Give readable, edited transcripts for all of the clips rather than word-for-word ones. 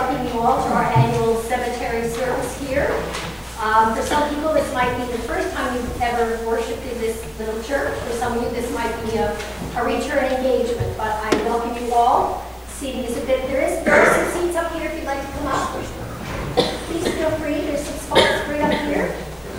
welcome you all to our annual cemetery service here. For some people, this might be the first time you've ever worshipped in this little church. For some of you, this might be a return engagement, but I welcome you all. Seating is a bit, there are some seats up here if you'd like to come up. Please feel free, there's some spots right up here.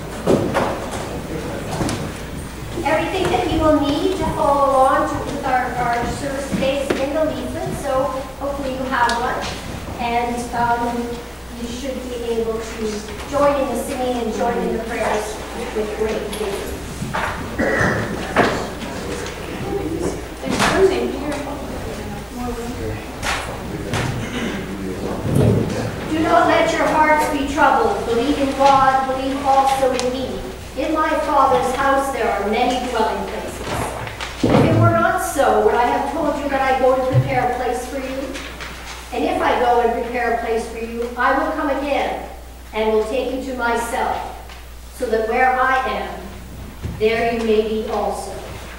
Everything that you will need to follow along with our service today is in the leaflet, so hopefully you have one. And you should be able to join in the singing and join in the prayers with great ease. Do not let your hearts be troubled. Believe in God, believe also in me. In my Father's house there are many dwelling places. If it were not so, would I have told you that I go to prepare a place for you? And if I go and prepare a place for you, I will come again and will take you to myself, so that where I am, there you may be also.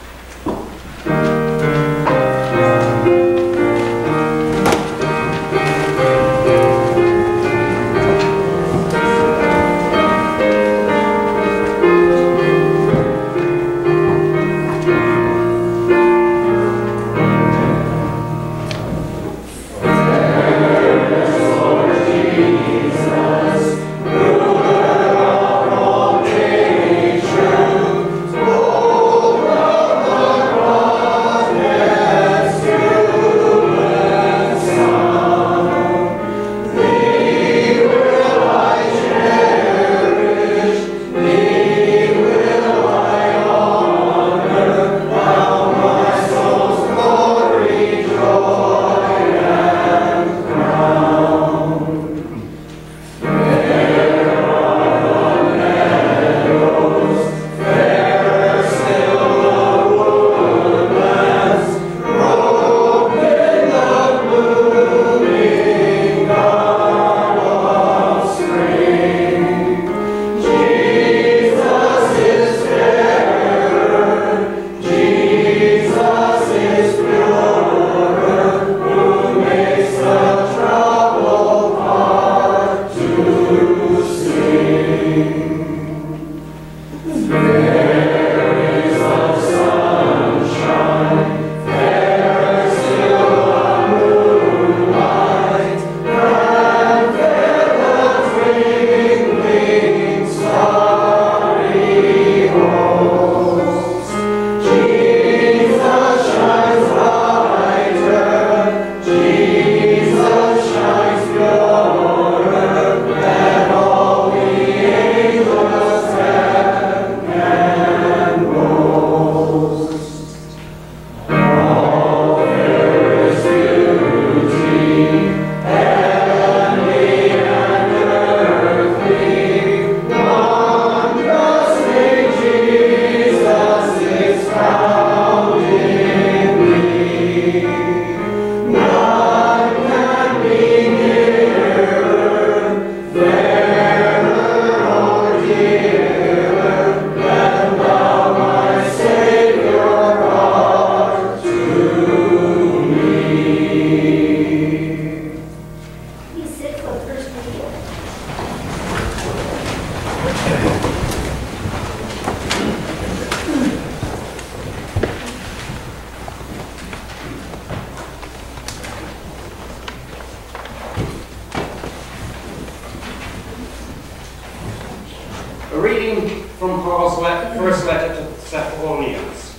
A reading from Paul's first letter to the Thessalonians.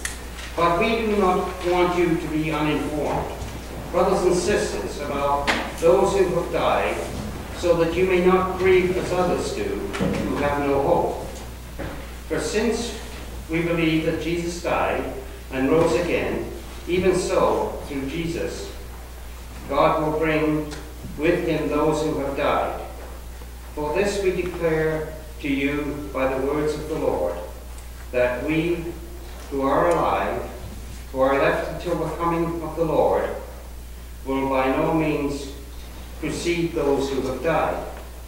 But we do not want you to be uninformed, brothers and sisters, about those who have died, so that you may not grieve as others do, who have no hope. For since we believe that Jesus died and rose again, even so, through Jesus, God will bring with him those who have died. For this we declare to you by the words of the Lord, that we who are alive, who are left until the coming of the Lord, will by no means precede those who have died.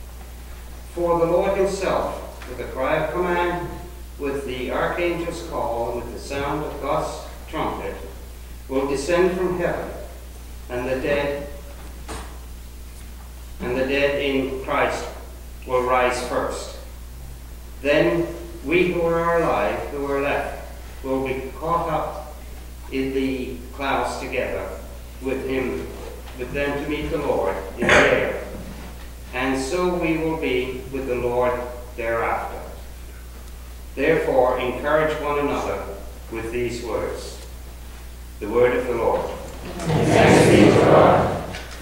For the Lord himself, with a cry of command, with the archangel's call, and with the sound of God's trumpet, will descend from heaven, and the dead and the dead in Christ will rise first. Then we who are alive, who are left, will be caught up in the clouds together with them to meet the Lord in the air. And so we will be with the Lord thereafter. Therefore, encourage one another with these words. The word of the Lord. Thanks be to God.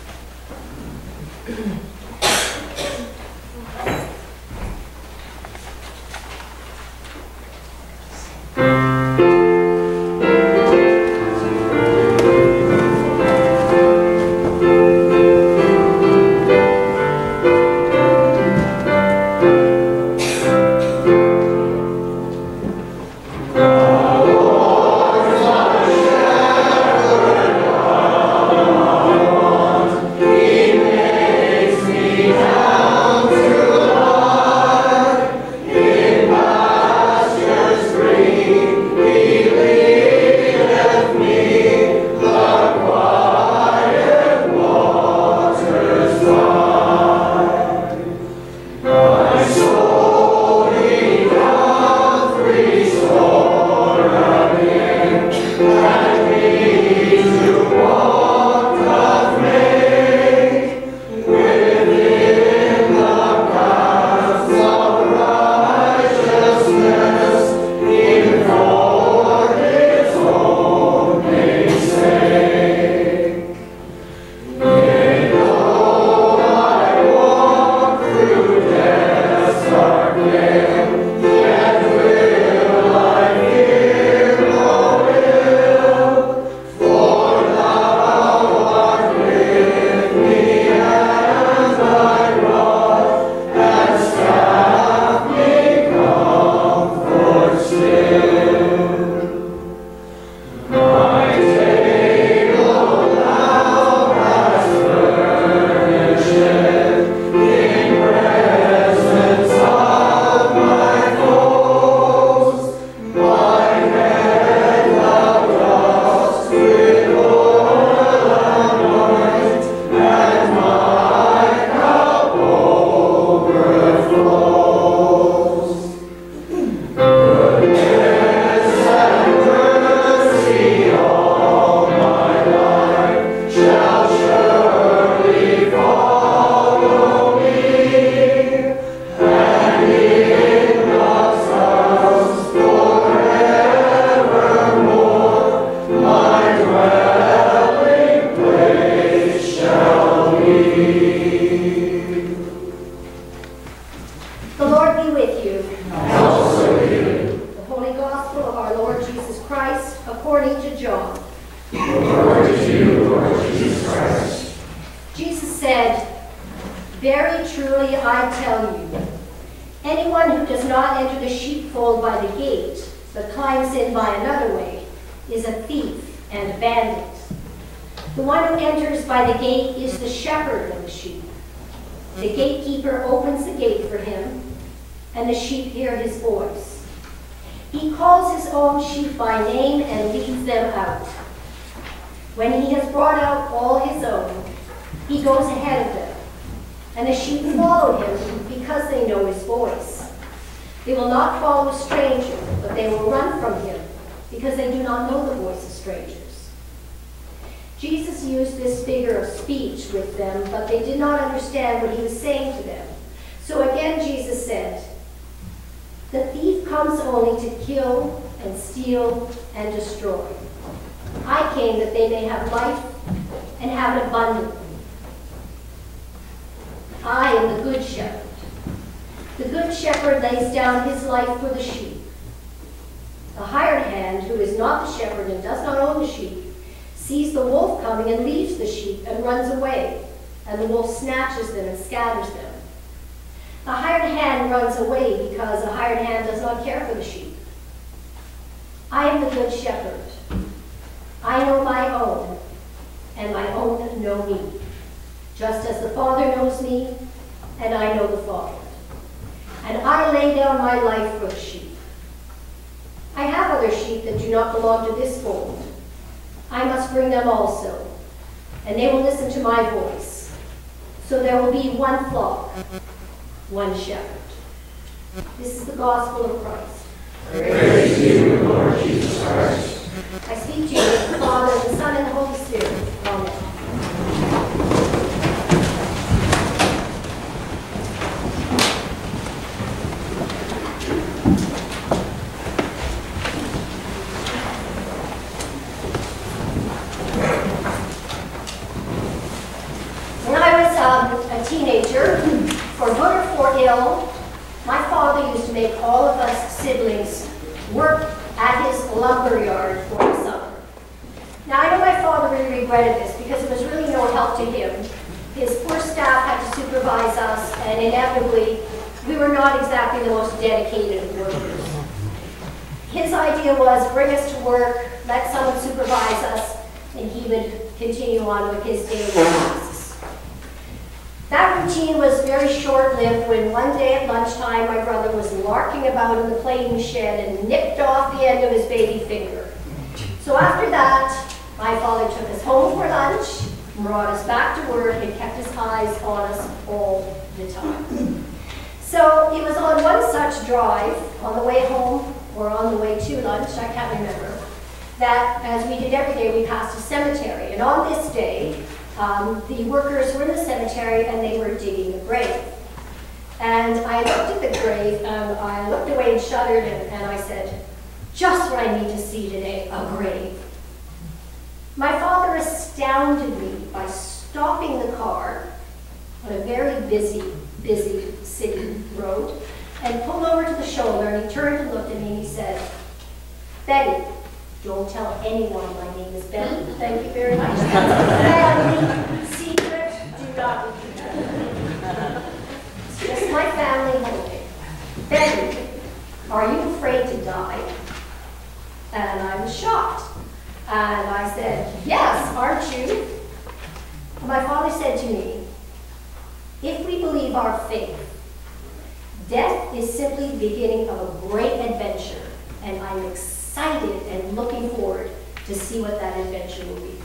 Jesus used this figure of speech with them, but they did not understand what he was saying to them. So again Jesus said, "The thief comes only to kill and steal and destroy. I came that they may have life and have it abundantly. I am the good shepherd. The good shepherd lays down his life for the sheep. The hired hand, who is not the shepherd and does not own the sheep, sees the wolf coming and leaves the sheep and runs away, and the wolf snatches them and scatters them. The hired hand runs away because the hired hand does not care for the sheep. I am the good shepherd. I know my own, and my own know me, just as the Father knows me, and I know the Father. And I lay down my life for the sheep. I have other sheep that do not belong to this fold. I must bring them also, and they will listen to my voice. So there will be one flock, one shepherd. This is the gospel of Christ. Praise to you, Lord Jesus Christ. I speak to you in the Father, the Son, and the Holy Spirit. Amen. When I was a teenager, for good or for ill, my father used to make all of us siblings work at his lumber yard for the summer. Now, I know my father really regretted this because it was really no help to him. His poor staff had to supervise us, and inevitably, we were not exactly the most dedicated workers. His idea was bring us to work, let someone supervise us, and he would continue on with his daily tasks. That routine was very short-lived when one day at lunchtime my brother was larking about in the planing shed and nipped off the end of his baby finger. So after that, my father took us home for lunch, brought us back to work, and kept his eyes on us all the time. So it was on one such drive, on the way home or on the way to lunch, I can't remember, that as we did every day, we passed a cemetery. And on this day, the workers were in the cemetery and they were digging a grave. And I looked at the grave and I looked away and shuddered and I said, just what I need to see today, a grave. My father astounded me by stopping the car on a very busy city road and pulled over to the shoulder, and he turned and looked at me and he said, Betty, don't tell anyone my name is Betty. Thank you very much. Family secret, do not repeat that. It's just my family holding. Betty, are you afraid to die? And I was shocked. And I said, yes, aren't you? And my father said to me, if we believe our faith, death is simply the beginning of a great adventure, and I'm excited and looking forward to see what that adventure will be.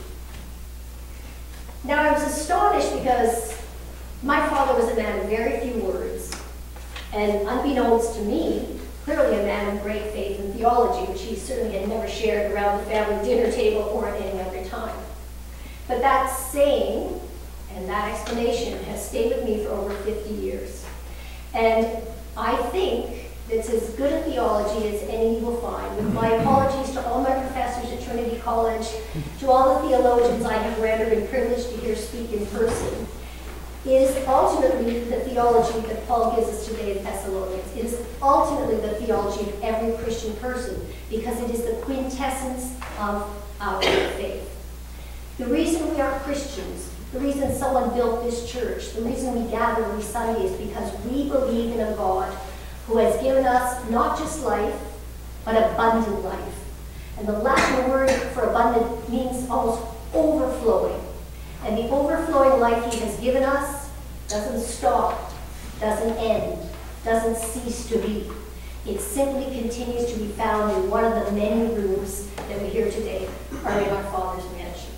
Now, I was astonished because my father was a man of very few words, and unbeknownst to me, clearly a man of great faith and theology, which he certainly had never shared around the family dinner table or at any other time. But that saying and that explanation has stayed with me for over 50 years. And I think it's as good a theology as any you will find. With my apologies to all my professors at Trinity College, to all the theologians I have read or been privileged to hear speak in person, it is ultimately the theology that Paul gives us today in Thessalonians. It is ultimately the theology of every Christian person because it is the quintessence of our faith. The reason we are Christians, the reason someone built this church, the reason we gather every Sunday is because we believe in a God who has given us not just life, but abundant life. And the Latin word for abundant means almost overflowing. And the overflowing life he has given us doesn't stop, doesn't end, doesn't cease to be. It simply continues to be found in one of the many rooms that we hear today are in our Father's mansion.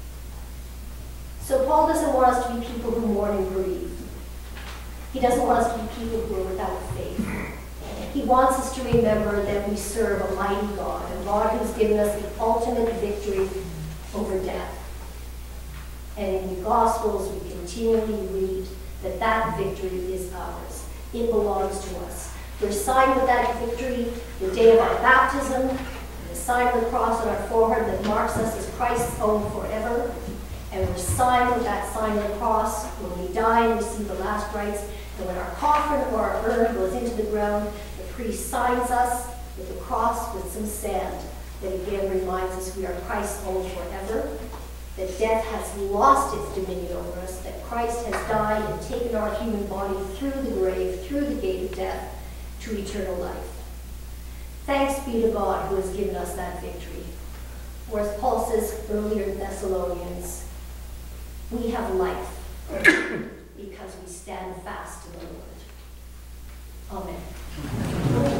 So Paul doesn't want us to be people who mourn and grieve. He doesn't want us to be people who are without faith. He wants us to remember that we serve a mighty God, a God who's given us the ultimate victory over death. And in the Gospels, we continually read that that victory is ours. It belongs to us. We're signed with that victory the day of our baptism, the sign of the cross on our forehead that marks us as Christ's own forever. And we're signed with that sign of the cross when we die and receive the last rites. And when our coffin or our urn goes into the ground, the priest signs us with the cross with some sand that again reminds us we are Christ's own forever, that death has lost its dominion over us, that Christ has died and taken our human body through the grave, through the gate of death, to eternal life. Thanks be to God who has given us that victory. Or as Paul says earlier in Thessalonians, we have life because we stand fast in the Lord. Amen.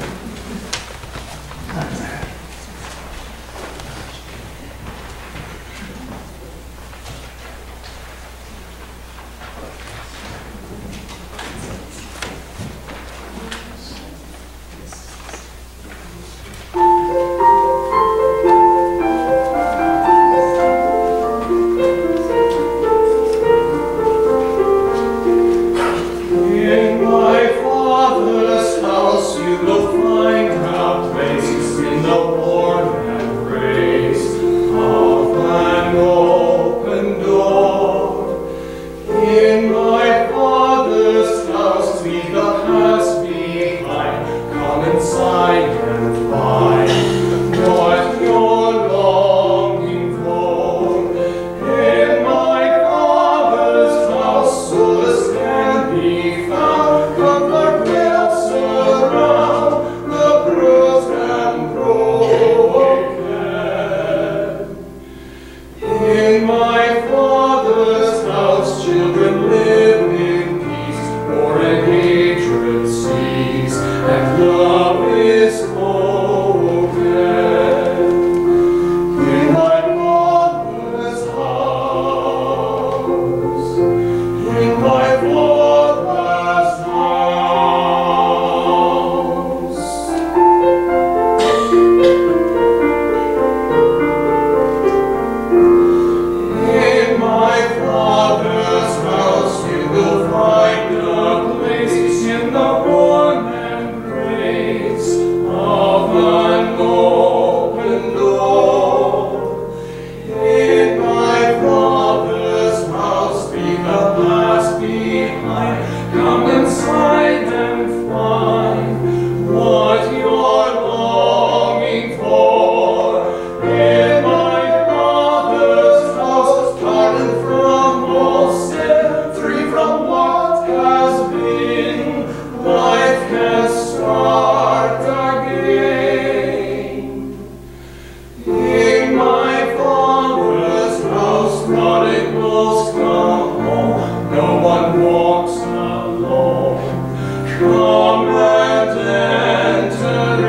Come and enter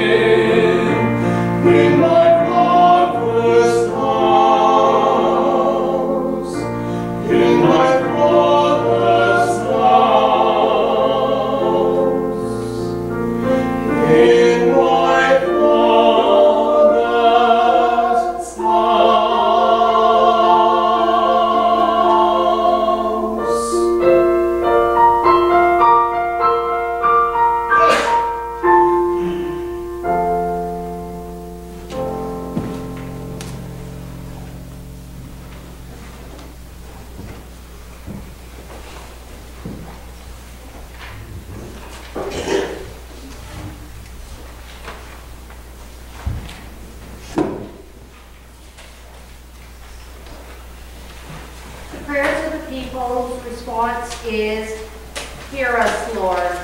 in my Father's house, in my Father's house, in my Father's The prayers of the people's response is, "Hear us, Lord."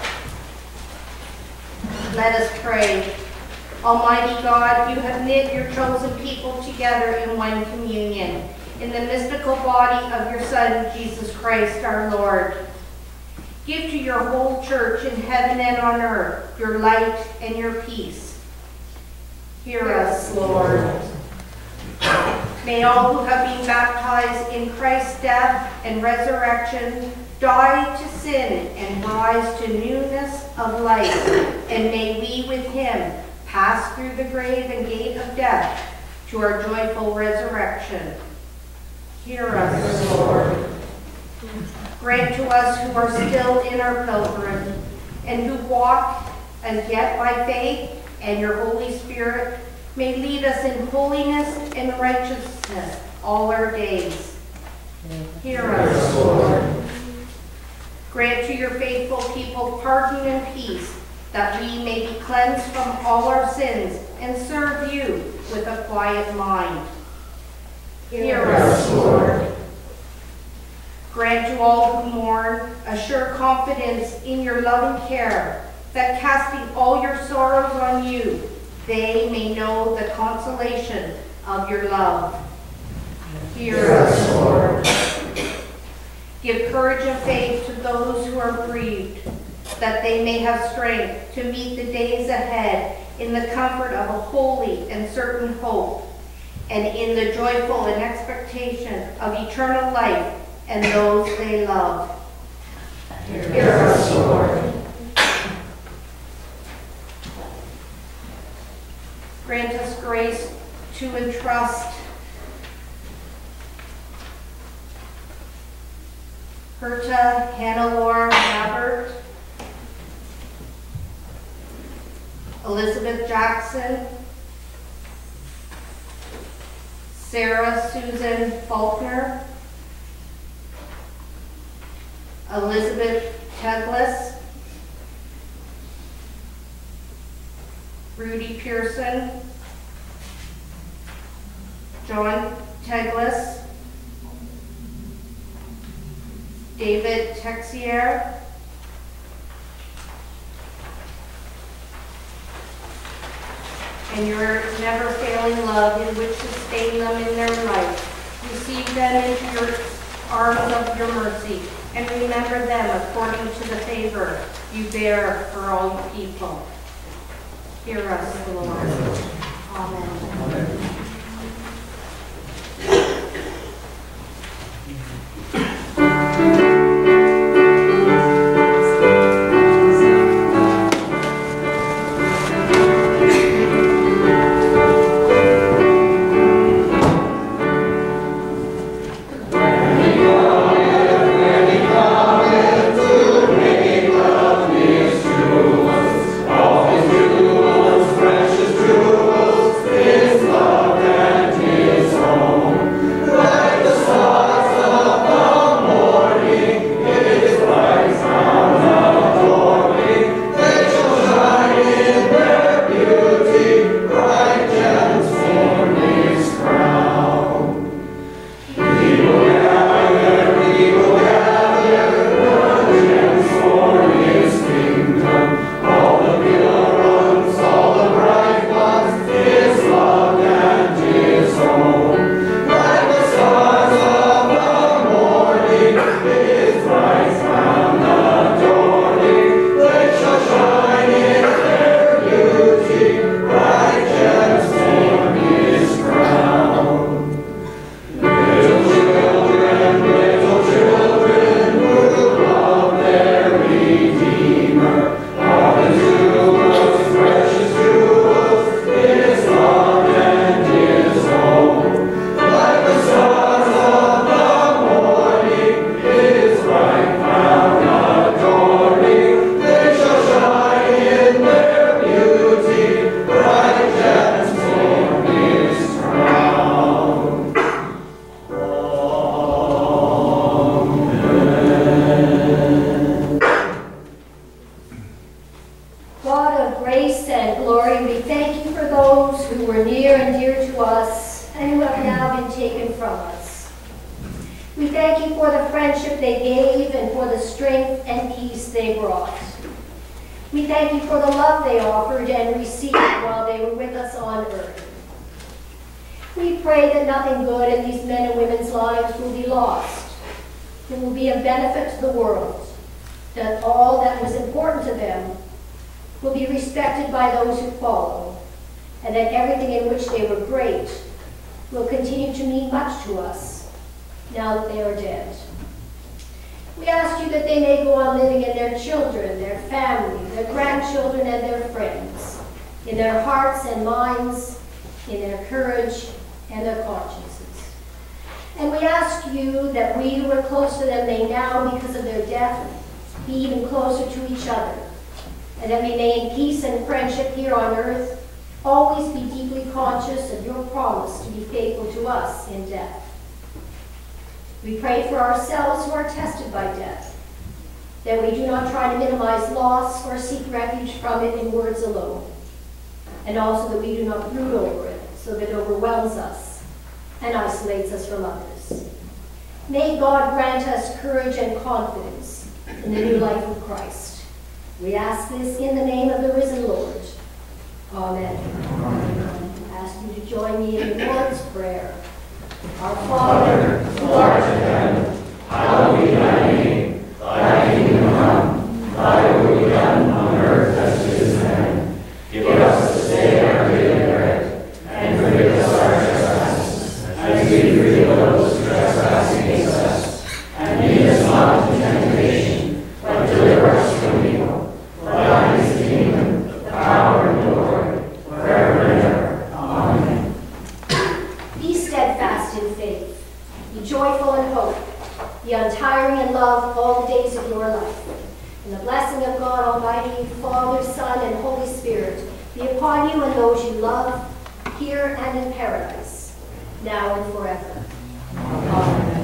Let us pray. Almighty God, you have knit your chosen people together in one communion, in the mystical body of your Son, Jesus Christ our Lord. Give to your whole church in heaven and on earth your light and your peace. Hear us, Lord. May all who have been baptized in Christ's death and resurrection die to sin and rise to newness of life, and may we with him pass through the grave and gate of death to our joyful resurrection. Hear us, Lord. Grant to us who are still in our pilgrimage and who walk as yet by faith and your Holy Spirit may lead us in holiness and righteousness all our days. Hear us, Lord. Grant to your faithful people pardon and peace, that we may be cleansed from all our sins and serve you with a quiet mind. Hear us, Lord. Grant to all who mourn a sure confidence in your loving care, that casting all your sorrows on you, they may know the consolation of your love. Hear us, Lord. Give courage and faith to those who are bereaved, that they may have strength to meet the days ahead in the comfort of a holy and certain hope, and in the joyful and expectation of eternal life and those they love. Hear us, Lord. Grant us grace to entrust Herta Hannelore Mabert, Elizabeth Jackson, Sarah Susan Faulkner, Elizabeth Teglis, Rudy Pearson, John Teglis, David Texier, and your never-failing love in which sustain them in their life. Receive them into your arms of your mercy, and remember them according to the favor you bear for all your people. Hear us, Lord. Amen. Amen. Precious jewels, His love and His own, like the stars above. they brought. We thank you for the love they offered and received while they were with us on earth. We pray that nothing good in these men and women's lives will be lost. It will be of benefit to the world, that all that was important to them will be respected by those who follow, and that everything in which they were great will continue to mean much to us now that they are dead. We ask you that they may go on living in their children, their family, their grandchildren, and their friends, in their hearts and minds, in their courage and their consciences. And we ask you that we who are close to them may now, because of their death, be even closer to each other, and that we may in peace and friendship here on earth always be deeply conscious of your promise to be faithful to us in death. We pray for ourselves who are tested by death, that we do not try to minimize loss or seek refuge from it in words alone, and also that we do not brood over it so that it overwhelms us and isolates us from others. May God grant us courage and confidence in the new life of Christ. We ask this in the name of the risen Lord. Amen. I ask you to join me in the Lord's Prayer. Our Father, who art in heaven, hallowed be thy name. Thy kingdom come, thy will be done on earth as it is in heaven. Give us this day our daily bread, and forgive us our trespasses, as we forgive those who trespass against us. And lead us not into temptation, but deliver us from evil. For thine is the kingdom, the power, and the glory, forever and ever. Amen. be steadfast in faith, be joyful in hope, be untiring in love all the days of your life. And the blessing of God Almighty, Father, Son, and Holy Spirit be upon you and those you love, here and in paradise, now and forever. Amen.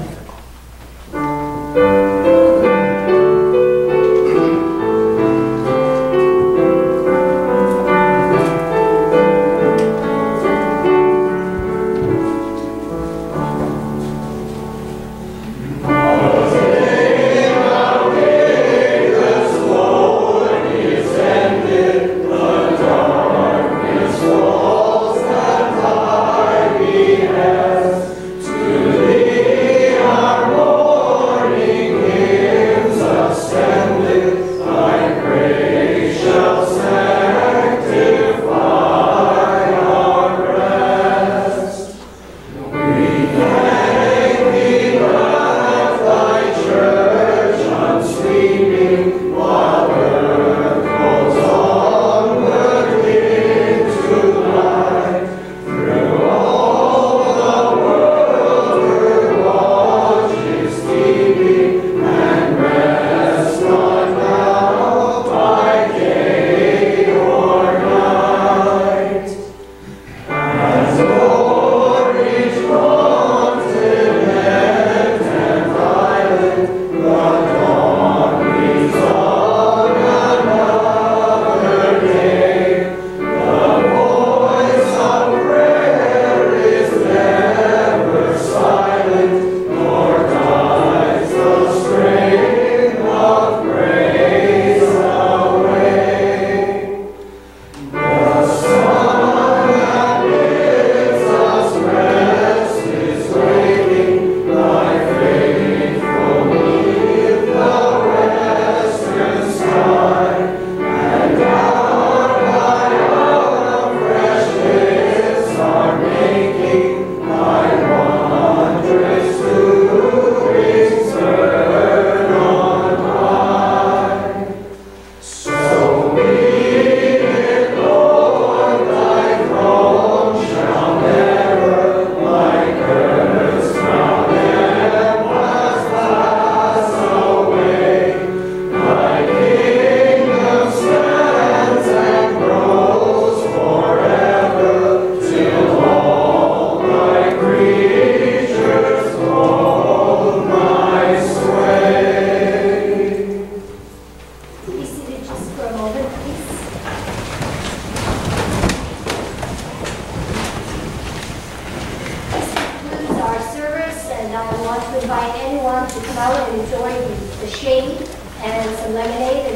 invite anyone to come out and enjoy the shade and some lemonade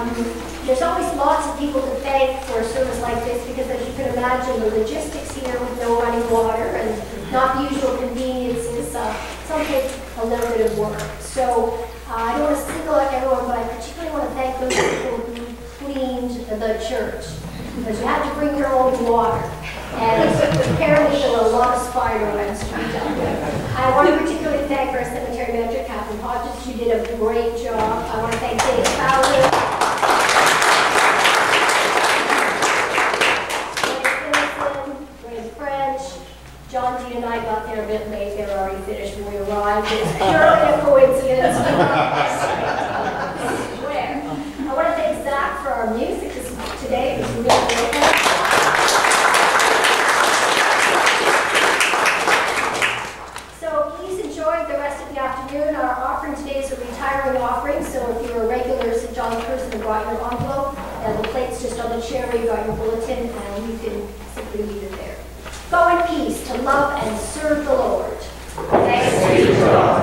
There's always lots of people to thank for a service like this because, as you can imagine, the logistics here with no running water and not the usual conveniences, some take a little bit of work. So I don't want to single out everyone, but I particularly want to thank those people who cleaned the church, because you had to bring your own water. And apparently there were a lot of spider webs to be done. I want to particularly thank our cemetery manager, Catherine Hodges. She did a great job. I want to thank Dave Fowler. John D and I got there a bit late. They were already finished when we arrived. It was purely a coincidence. I swear. I want to thank Zach for our music today. It was really great. So please enjoy the rest of the afternoon. Our offering today is a retiring offering. So if you're a regular St. John person and brought your envelope, the plate's just on the chair where you got your bulletin, and you can simply leave it there. Go in peace to love and serve the Lord. Thanks be to God.